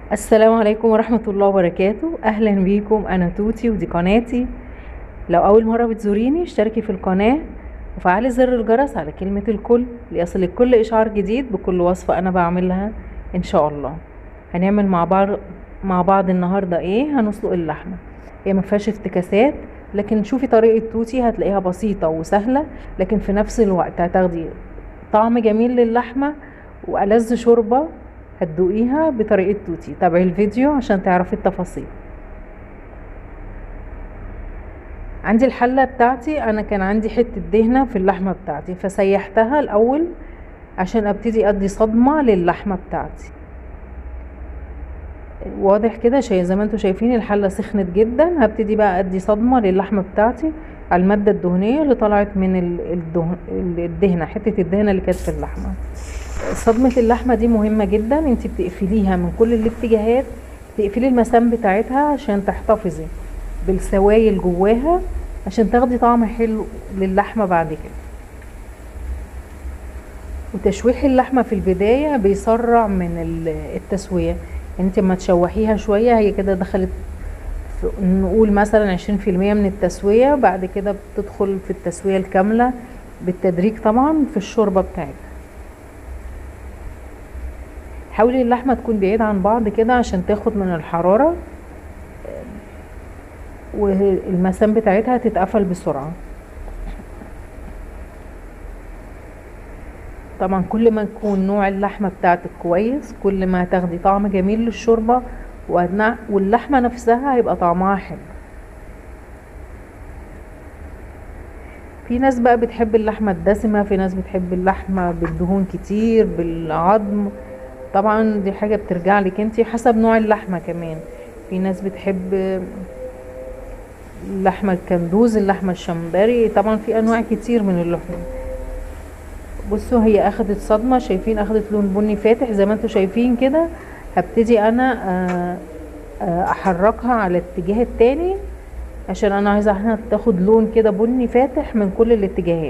السلام عليكم ورحمة الله وبركاته. أهلا بيكم، أنا توتي ودي قناتي. لو أول مرة بتزوريني اشتركي في القناة وفعلي زر الجرس على كلمة الكل ليصلك كل إشعار جديد بكل وصفة أنا بعملها إن شاء الله. هنعمل مع بعض النهاردة إيه؟ هنسلق اللحمة. هي مفيهاش افتكاسات، لكن شوفي طريقة توتي هتلاقيها بسيطة وسهلة، لكن في نفس الوقت هتاخدي طعم جميل للحمة وألذ شوربة هتدوقيها بطريقة توتي. تابعي الفيديو عشان تعرفي التفاصيل. عندي الحلة بتاعتي، انا كان عندي حتة دهنة في اللحمة بتاعتي فسيحتها الاول عشان ابتدي ادي صدمة للحمة بتاعتي. واضح كده، زي ما انتوا شايفين الحلة سخنت جدا. هبتدي بقى ادي صدمة للحمة بتاعتي على المادة الدهنية اللي طلعت من الدهنة، حتة الدهنة اللي كانت في اللحمة. صدمة اللحمة دي مهمة جدا، انت بتقفليها من كل الاتجاهات، تقفلي المسام بتاعتها عشان تحتفظي بالسوائل جواها عشان تاخدي طعم حلو للحمة بعد كده. وتشويح اللحمة في البداية بيسرع من التسوية. انت ما تشوحيها شوية هي كده دخلت نقول مثلا 20% من التسوية، بعد كده بتدخل في التسوية الكاملة بالتدريج طبعا في الشوربة بتاعتها. حاولي اللحمة تكون بعيدة عن بعض كده عشان تاخد من الحرارة والمسام بتاعتها تتقفل بسرعة. طبعا كل ما يكون نوع اللحمة بتاعتك كويس كل ما هتاخدي طعم جميل للشوربة واللحمة نفسها هيبقى طعمها حلو. في ناس بقى بتحب اللحمة الدسمة، في ناس بتحب اللحمة بالدهون كتير بالعظم. طبعا دي حاجة بترجع لك انتي حسب نوع اللحمة كمان. في ناس بتحب اللحمة الكندوز، اللحمة الشمبري، طبعا في انواع كتير من اللحوم. بصوا هي اخدت صدمة، شايفين اخدت لون بني فاتح زي ما انتوا شايفين كده. هبتدي انا احركها على الاتجاه التاني عشان انا عايزة تاخد لون كده بني فاتح من كل الاتجاهات.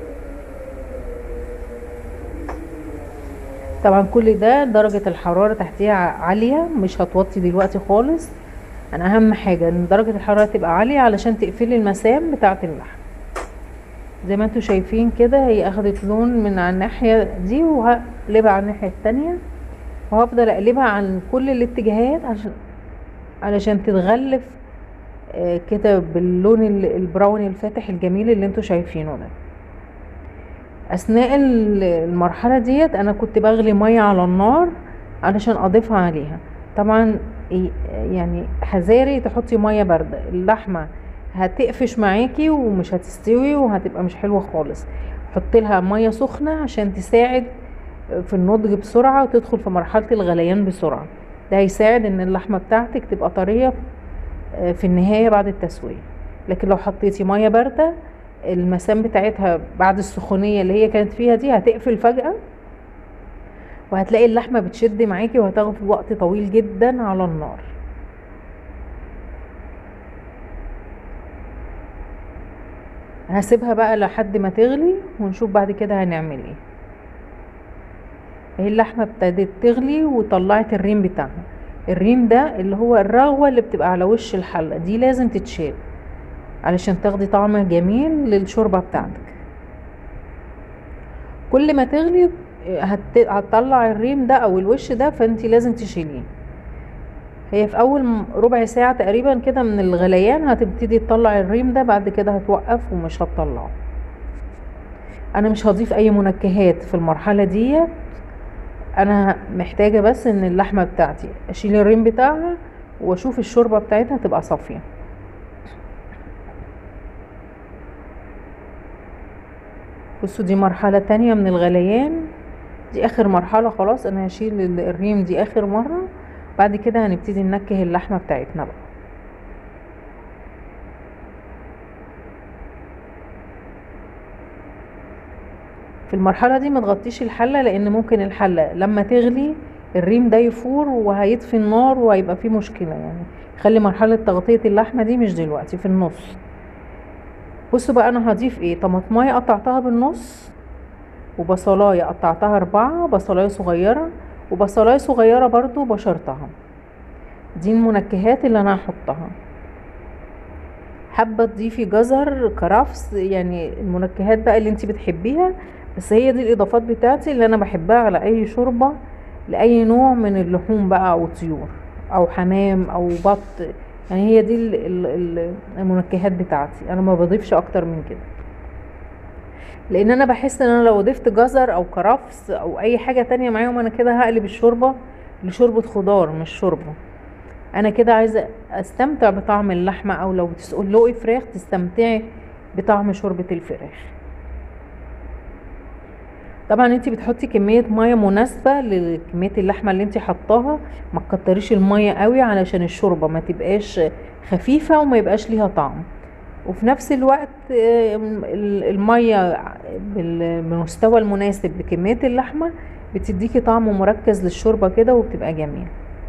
طبعا كل ده درجة الحرارة تحتيها عالية، مش هتوطي دلوقتي خالص. انا اهم حاجة ان درجة الحرارة تبقى عالية علشان تقفلي المسام بتاعة اللحم. زي ما انتوا شايفين كده هي اخدت لون من على الناحية دي وهقلبها على الناحية التانية، وهفضل اقلبها عن كل الاتجاهات علشان تتغلف كده باللون البراوني الفاتح الجميل اللي انتوا شايفينه ده. اثناء المرحلة ديت انا كنت بغلي مية على النار علشان اضيفها عليها. طبعا يعني حذاري تحطي مية باردة، اللحمة هتقفش معاكي ومش هتستوي وهتبقى مش حلوة خالص. حطي لها مية سخنة عشان تساعد في النضج بسرعة وتدخل في مرحلة الغليان بسرعة. ده هيساعد ان اللحمة بتاعتك تبقى طرية في النهاية بعد التسوية. لكن لو حطيتي مية باردة المسام بتاعتها بعد السخونية اللي هي كانت فيها دي هتقفل فجأة، وهتلاقي اللحمة بتشد معاكي وهتاخد وقت طويل جدا على النار. هسيبها بقى لحد ما تغلي ونشوف بعد كده هنعمل ايه. اهي اللحمة ابتدت تغلي وطلعت الريم بتاعها. الريم ده اللي هو الرغوة اللي بتبقى على وش الحلة دي لازم تتشال علشان تاخدي طعم جميل للشوربة بتاعتك. كل ما تغلي هتطلع الريم ده او الوش ده فانتي لازم تشيليه. هي في اول ربع ساعة تقريبا كده من الغليان هتبتدي تطلع الريم ده، بعد كده هتوقف ومش هتطلعه. انا مش هضيف اي منكهات في المرحلة دي، انا محتاجة بس ان اللحمة بتاعتي اشيل الريم بتاعها واشوف الشوربة بتاعتها تبقى صافية. بصوا دي مرحلة تانية من الغليان، دي اخر مرحلة خلاص. انا هشيل الريم دي اخر مرة، بعد كده هنبتدي ننكه اللحمة بتاعتنا بقى. في المرحلة دي ما تغطيش الحلة لان ممكن الحلة لما تغلي الريم ده يفور وهيطفي النار وهيبقى فيه مشكلة. يعني خلي مرحلة تغطية اللحمة دي مش دلوقتي، في النص. بصوا بقى انا هضيف ايه. طماطمايه قطعتها بالنص، وبصلايه قطعتها 4 بصلايه صغيرة، وبصلايه صغيرة برضو بشرتها. دي المنكهات اللي انا هحطها. حابه تضيفي جزر، كرفس، يعني المنكهات بقى اللي انت بتحبيها، بس هي دي الاضافات بتاعتي اللي انا بحبها على اي شوربه لاي نوع من اللحوم بقى، او طيور او حمام او بط. يعني هي دي المنكهات بتاعتي، انا ما بضيفش اكتر من كده، لان انا بحس ان انا لو ضفت جزر او كرفس او اي حاجه تانية معاهم انا كده هقلب الشوربه لشوربه خضار مش شوربه. انا كده عايزه استمتع بطعم اللحمه، او لو بتسلقي فراخ تستمتعي بطعم شوربه الفراخ. طبعا انت بتحطي كميه ميه مناسبه لكميه اللحمه اللي انت حطاها، ما تكتريش الميه قوي علشان الشوربه ما تبقاش خفيفه وما يبقاش ليها طعم. وفي نفس الوقت الميه بالمستوى المناسب لكميه اللحمه بتديكي طعم مركز للشوربه كده وبتبقى جميل.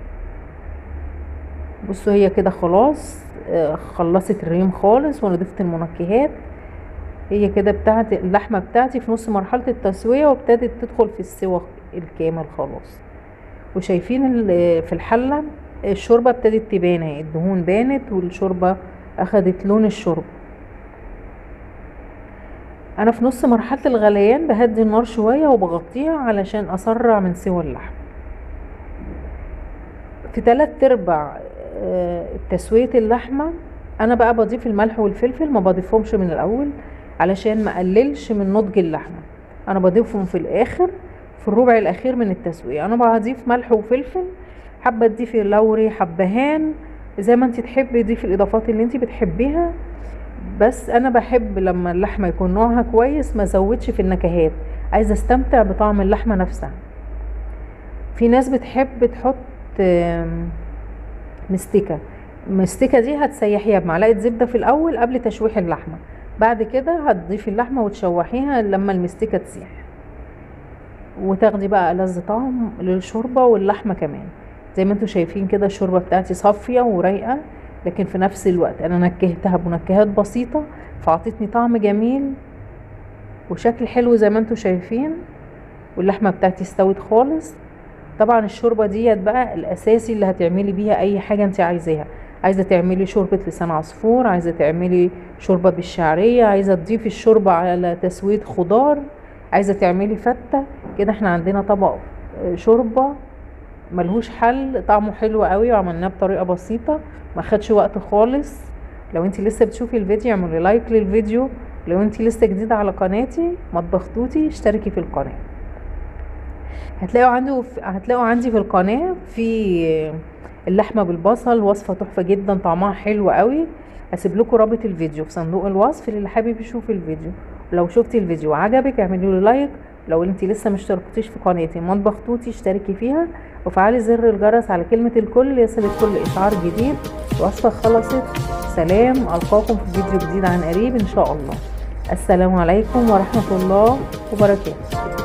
بصوا هي كده خلاص خلصت الريم خالص، وانا ضفت المنكهات. هي كده بتاعت اللحمه بتاعتي في نص مرحله التسويه وابتدت تدخل في السوا الكامل خلاص. وشايفين في الحله الشوربه ابتدت تبان اهي، الدهون بانت والشوربه اخدت لون الشوربه. انا في نص مرحله الغليان بهدي النار شويه وبغطيها علشان اسرع من سوا اللحم. في 3/4 تسويه اللحمه انا بقى بضيف الملح والفلفل، ما بضيفهمش من الاول علشان ما اقللش من نضج اللحمه، انا بضيفهم في الاخر في الربع الاخير من التسويه. انا بضيف ملح وفلفل، حابه تضيفي لوري، حبهان، زي ما انت تحبي ضيفي الاضافات اللي انت بتحبيها. بس انا بحب لما اللحمه يكون نوعها كويس ما زودش في النكهات، عايزه استمتع بطعم اللحمه نفسها. في ناس بتحب تحط مستكه دي هتسيحيها بمعلقه زبده في الاول قبل تشويح اللحمه، بعد كده هتضيفي اللحمه وتشوحيها لما المستكه تسيح، وتاخدي بقى ألذ طعم للشوربه واللحمه كمان. زي ما انتوا شايفين كده الشوربه بتاعتي صافيه ورايقه، لكن في نفس الوقت انا نكهتها بمنكهات بسيطه فاعطتني طعم جميل وشكل حلو زي ما انتوا شايفين، واللحمه بتاعتي استوت خالص. طبعا الشوربه ديت بقى الاساسي اللي هتعملي بيها اي حاجه انت عايزاها. عايزه تعملي شوربه لسان عصفور، عايزه تعملي شوربه بالشعريه، عايزه تضيفي الشوربه على تسويه خضار، عايزه تعملي فته كده، احنا عندنا طبق شوربه ملهوش حل، طعمه حلو قوي وعملناه بطريقه بسيطه ما خدش وقت خالص. لو انت لسه بتشوفي الفيديو اعملي لايك للفيديو، لو انت لسه جديده على قناتي مطبخ توتي اشتركي في القناه. هتلاقوا عندي في القناه في اللحمه بالبصل وصفه تحفه جدا طعمها حلو قوي. هسيب لكم رابط الفيديو في صندوق الوصف للي حابب يشوف الفيديو. ولو شفتي الفيديو وعجبك اعملي له لايك، لو انت لسه مشتركتيش في قناتي مطبخ توتي اشتركي فيها وفعلي زر الجرس على كلمه الكل ليصلك كل اشعار جديد. الوصفه خلصت، سلام، القاكم في فيديو جديد عن قريب ان شاء الله. السلام عليكم ورحمه الله وبركاته.